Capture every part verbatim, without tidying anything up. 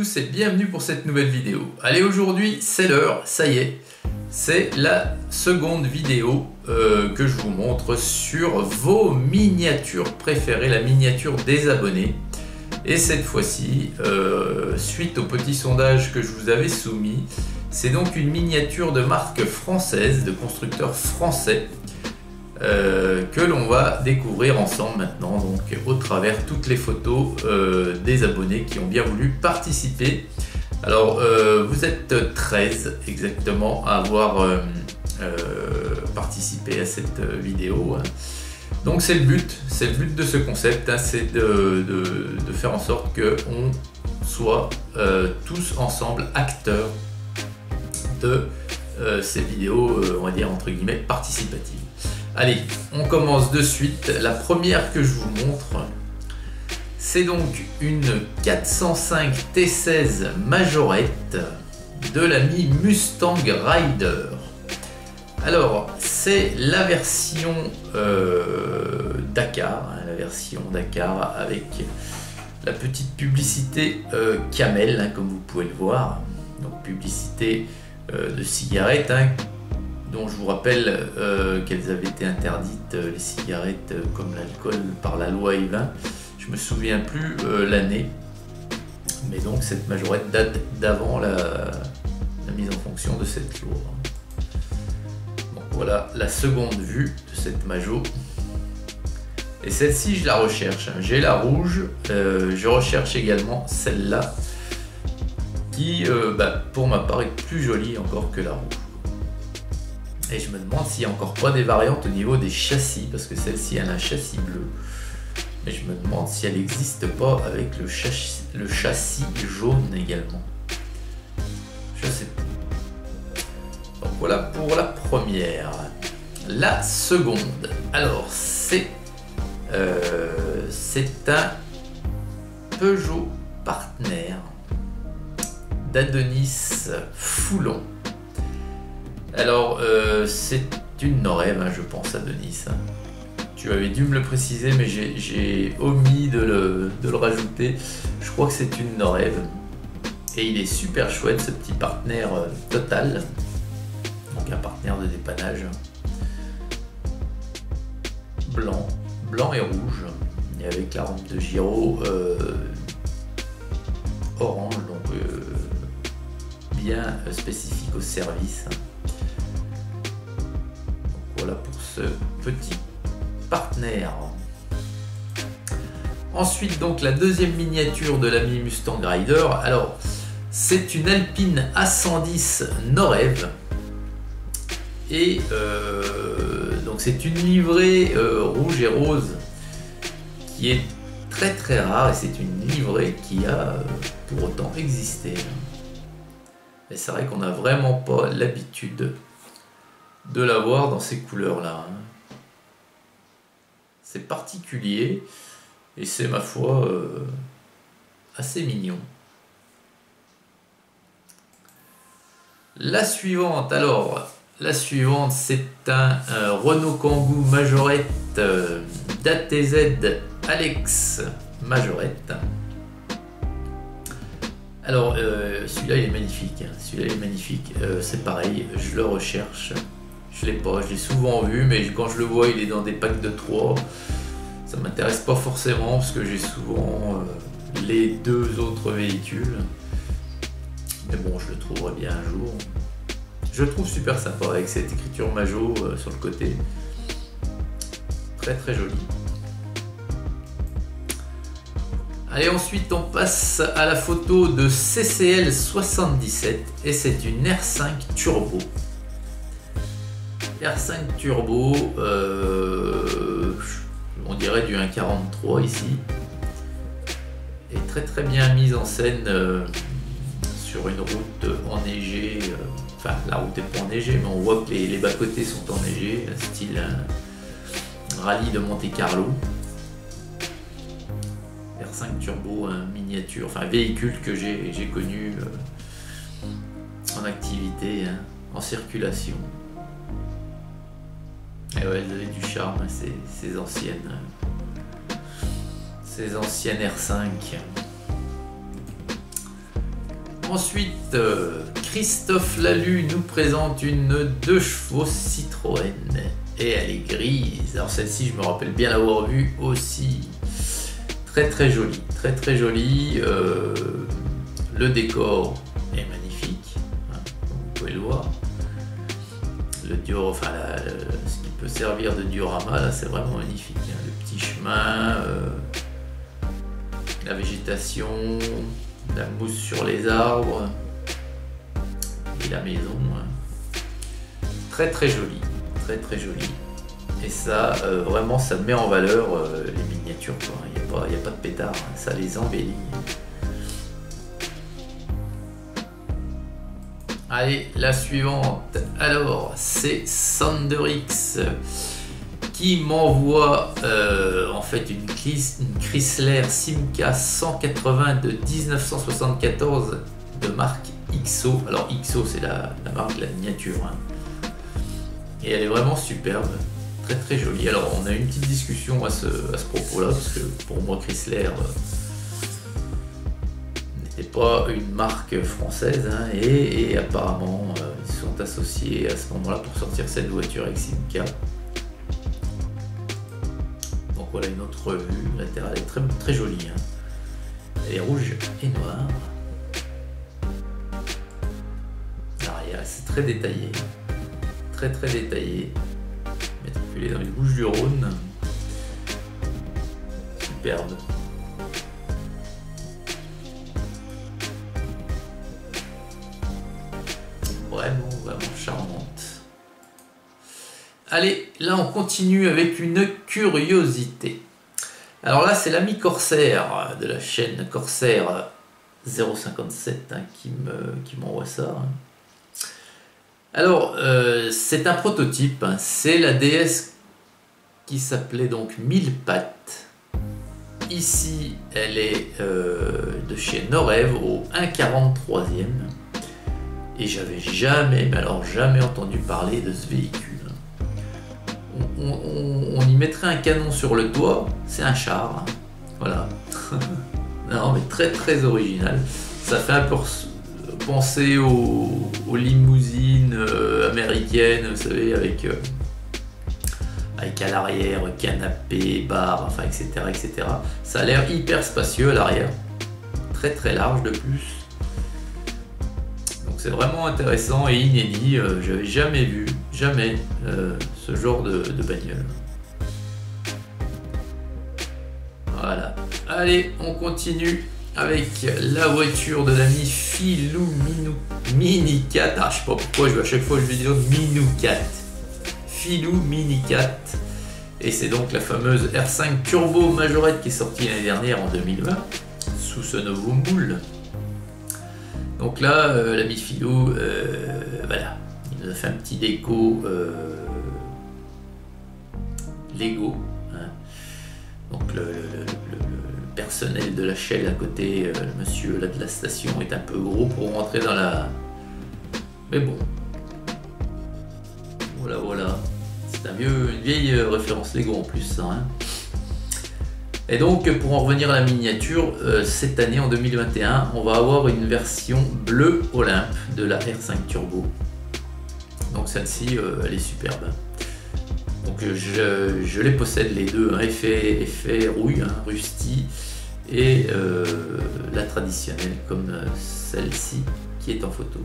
tous et bienvenue pour cette nouvelle vidéo. Allez, aujourd'hui c'est l'heure, ça y est, c'est la seconde vidéo euh, que je vous montre sur vos miniatures préférées, la miniature des abonnés. Et cette fois-ci, euh, suite au petit sondage que je vous avais soumis, c'est donc une miniature de marque française, de constructeur français, Euh, que l'on va découvrir ensemble maintenant, donc au travers toutes les photos euh, des abonnés qui ont bien voulu participer. Alors euh, vous êtes treize exactement à avoir euh, euh, participé à cette vidéo, hein. Donc c'est le but, c'est le but de ce concept, hein, c'est de, de, de faire en sorte que on soit euh, tous ensemble acteurs de euh, ces vidéos, euh, on va dire entre guillemets participatives. Allez, on commence de suite. La première que je vous montre, c'est donc une quatre cent cinq T seize Majorette de l'ami Mustang Rider. Alors, c'est la version euh, Dakar, hein, la version Dakar avec la petite publicité euh, Camel, hein, comme vous pouvez le voir. Donc, publicité euh, de cigarettes, hein, dont je vous rappelle euh, qu'elles avaient été interdites, euh, les cigarettes euh, comme l'alcool, par la loi E vingt. Je me souviens plus euh, l'année, mais donc cette majorette date d'avant la, la mise en fonction de cette loi. Donc voilà la seconde vue de cette majo. Et celle-ci, je la recherche, hein. J'ai la rouge, euh, je recherche également celle-là, qui euh, bah, pour ma part est plus jolie encore que la rouge. Et je me demande s'il n'y a encore pas des variantes au niveau des châssis, parce que celle-ci elle a un châssis bleu. Mais je me demande si elle n'existe pas avec le châssis, le châssis jaune également. Je sais pas. Donc voilà pour la première. La seconde, alors c'est euh, c'est un Peugeot Partner d'Adonis Foulon. Alors, euh, c'est une Norève, hein, je pense, Adonis. Hein. Tu avais dû me le préciser, mais j'ai omis de le, de le rajouter. Je crois que c'est une Norève. Et il est super chouette, ce petit partenaire euh, Total. Donc un partenaire de dépannage. Blanc, blanc et rouge. Et avec la rampe de gyro euh, orange, donc euh, bien spécifique au service. Voilà pour ce petit partenaire. Ensuite, donc la deuxième miniature de l'ami Mustang Rider. Alors, c'est une Alpine A cent dix Norève. Et euh, donc c'est une livrée euh, rouge et rose qui est très très rare. Et c'est une livrée qui a euh, pour autant existé. Mais c'est vrai qu'on n'a vraiment pas l'habitude de la voir dans ces couleurs là, hein. C'est particulier et c'est ma foi euh, assez mignon. La suivante, alors la suivante c'est un euh, Renault Kangoo Majorette euh, d'A T Z Alex Majorette. Alors euh, celui-là il est magnifique, hein. Celui-là il est magnifique, euh, c'est pareil, je le recherche. Je l'ai pas, je l'ai souvent vu, mais quand je le vois, il est dans des packs de trois. Ça m'intéresse pas forcément parce que j'ai souvent euh, les deux autres véhicules. Mais bon, je le trouverai bien un jour. Je le trouve super sympa avec cette écriture Majo euh, sur le côté. Très très joli. Allez, ensuite on passe à la photo de C C L soixante-dix-sept et c'est une R cinq Turbo. R cinq Turbo, euh, on dirait du un virgule quarante-trois ici, et très très bien mise en scène euh, sur une route enneigée. Euh, enfin, la route n'est pas enneigée, mais on voit que les, les bas-côtés sont enneigés, style un rallye de Monte Carlo. R cinq Turbo, un miniature, enfin véhicule que j'ai connu euh, en activité, hein, en circulation. Et ouais, elles avaient du charme, ces, ces anciennes, ces anciennes R cinq. Ensuite, euh, Christophe Lalu nous présente une deux chevaux Citroën et elle est grise. Alors celle-ci, je me rappelle bien l'avoir vue aussi. Très très jolie, très très jolie. Euh, le décor est magnifique, hein, comme vous pouvez le voir. Le dior, enfin la, la, ce qui peut servir de diorama, là, c'est vraiment magnifique. Hein. Le petit chemin, euh, la végétation, la mousse sur les arbres et la maison. Hein. Très très joli, très très joli. Et ça, euh, vraiment, ça met en valeur euh, les miniatures. Il n'y a, a pas de pétard, hein. Ça les embellit. Allez, la suivante. Alors, c'est Sanderix qui m'envoie euh, en fait une, une Chrysler Simca cent quatre-vingts de mille neuf cent soixante-quatorze de marque X O. Alors X O, c'est la, la marque de la miniature. Hein. Et elle est vraiment superbe. Très très jolie. Alors on a eu une petite discussion à ce, à ce propos là, parce que pour moi Chrysler euh, n'était pas une marque française, hein, et, et apparemment euh, ils sont associés à ce moment là pour sortir cette voiture avec Simca. Donc voilà une autre vue latérale, elle est très, très jolie, hein. Elle est rouge et noire. L'arrière c'est très détaillé, très très détaillé. Matriculé dans les Bouches du Rhône. Superbe. Vraiment, vraiment charmante. Allez, là on continue avec une curiosité. Alors là c'est l'ami Corsair de la chaîne Corsair zéro cinquante-sept, hein, qui me, qui m'envoie ça. Hein. Alors, euh, c'est un prototype, hein. C'est la D S qui s'appelait donc Mille Pattes. Ici, elle est euh, de chez Norev au un quarante-troisième. Et j'avais jamais, mais alors jamais entendu parler de ce véhicule. On, on, on y mettrait un canon sur le toit, c'est un char. Hein. Voilà. Non, mais très très original. Ça fait un peu penser aux, aux limousines euh, américaines, vous savez, avec, euh, avec à l'arrière canapé, bar, enfin et cetera et cetera. Ça a l'air hyper spacieux à l'arrière, très très large de plus. Donc c'est vraiment intéressant et inédit. Euh, j'avais jamais vu, jamais euh, ce genre de, de bagnole. Voilà. Allez, on continue avec la voiture de l'ami Filou Minou Minicat. Ah, je sais pas pourquoi, je, à chaque fois je lui dis Minoucat. Filou Minicat. Et c'est donc la fameuse R cinq Turbo Majorette qui est sortie l'année dernière en deux mille vingt sous ce nouveau moule. Donc là, euh, l'ami Filou, euh, voilà, il nous a fait un petit déco euh, Lego. Hein. Donc le, le, le, le personnel de la Shell à côté, euh, le monsieur là de la station est un peu gros pour rentrer dans la... Mais bon. Voilà, voilà. C'est un vieux, une vieille référence Lego en plus, ça. Hein. Et donc, pour en revenir à la miniature, euh, cette année, en deux mille vingt et un, on va avoir une version bleu Olympe de la R cinq Turbo. Donc celle-ci, euh, elle est superbe. Donc je, je les possède les deux, hein, effet, effet rouille, hein, rusty, et euh, la traditionnelle comme celle-ci qui est en photo.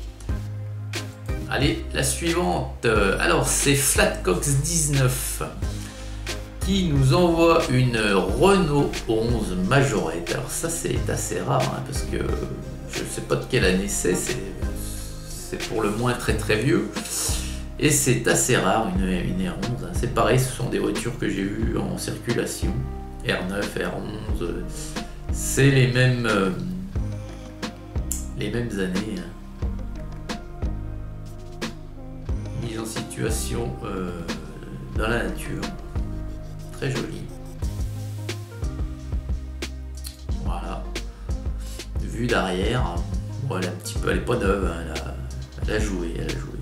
Allez, la suivante. Alors c'est Flatcox dix-neuf qui nous envoie une Renault onze Majorette. Alors ça c'est assez rare, hein, parce que je ne sais pas de quelle année c'est, c'est pour le moins très très vieux. Et c'est assez rare une, une R onze, hein. C'est pareil, ce sont des voitures que j'ai vues en circulation. R neuf, R onze, c'est les mêmes, euh, les mêmes années. Hein. Mise en situation euh, dans la nature. Très jolie. Voilà. Vue d'arrière. Bon, elle est un petit peu, elle est pas neuve, hein. elle, a, elle a joué, elle a joué.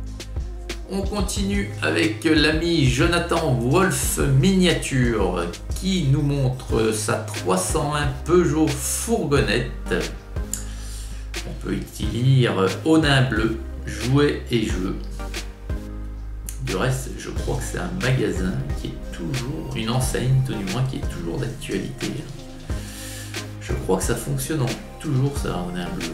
On continue avec l'ami Jonathan Wolf Miniature qui nous montre sa trois cent un Peugeot fourgonnette. On peut y lire Onin bleu, jouets et jeux. Du reste, je crois que c'est un magasin qui est toujours, une enseigne tout du moins, qui est toujours d'actualité. Je crois que ça fonctionne toujours, ça, Onin bleu.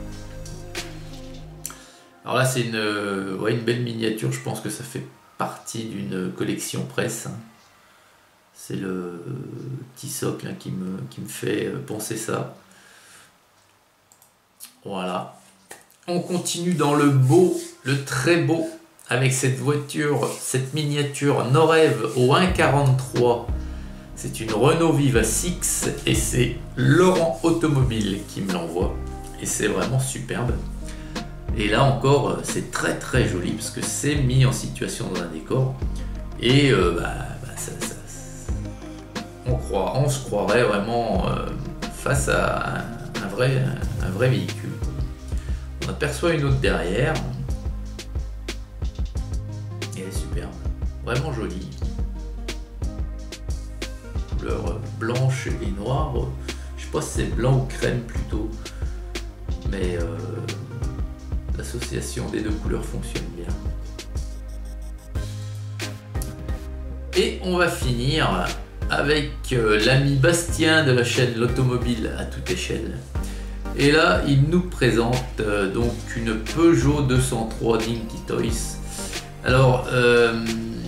Alors là, c'est une, ouais, une belle miniature, je pense que ça fait partie d'une collection presse. C'est le petit socle hein, qui, me, qui me fait penser ça. Voilà. On continue dans le beau, le très beau, avec cette voiture, cette miniature Norev au un quarante-trois. C'est une Renault Viva six et c'est Laurent Automobile qui me l'envoie. Et c'est vraiment superbe. Et là encore, c'est très très joli parce que c'est mis en situation dans un décor. Et euh, bah, bah, ça, ça, on, croit, on se croirait vraiment euh, face à un, un, vrai, un vrai véhicule. On aperçoit une autre derrière. Et elle est superbe, vraiment jolie. Couleur blanche et noire. Je sais pas si c'est blanc ou crème plutôt. Mais euh, l'association des deux couleurs fonctionne bien. Et on va finir avec euh, l'ami Bastien de la chaîne L'Automobile à toute échelle. Et là, il nous présente euh, donc une Peugeot deux cent trois Dinky Toys. Alors, euh,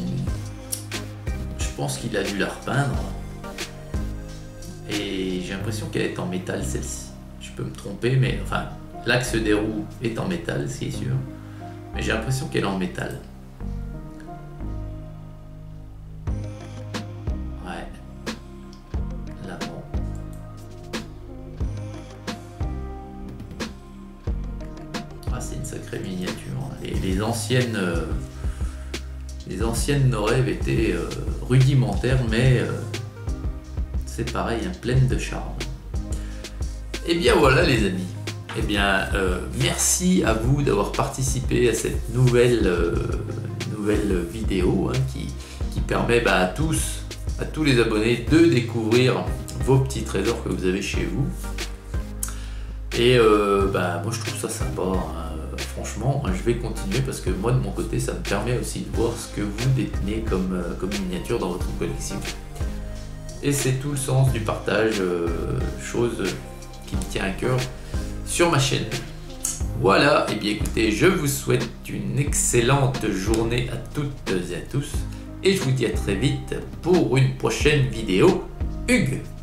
je pense qu'il a dû la repeindre. Et j'ai l'impression qu'elle est en métal celle-ci. Je peux me tromper, mais enfin, l'axe des roues est en métal, c'est sûr. Mais j'ai l'impression qu'elle est en métal. Ouais. L'avant. Ah, c'est une sacrée miniature. Les, les anciennes, euh, les anciennes Norev étaient euh, rudimentaires, mais euh, c'est pareil, hein, pleine de charme. Et bien voilà les amis. Eh bien, euh, merci à vous d'avoir participé à cette nouvelle, euh, nouvelle vidéo hein, qui, qui permet bah, à tous, à tous les abonnés de découvrir vos petits trésors que vous avez chez vous. Et euh, bah, moi je trouve ça sympa. Hein. Franchement, je vais continuer parce que moi de mon côté, ça me permet aussi de voir ce que vous détenez comme, euh, comme miniature dans votre collection. Et c'est tout le sens du partage, euh, chose qui me tient à cœur sur ma chaîne. Voilà, et bien écoutez, je vous souhaite une excellente journée à toutes et à tous. Et je vous dis à très vite pour une prochaine vidéo. Hugues!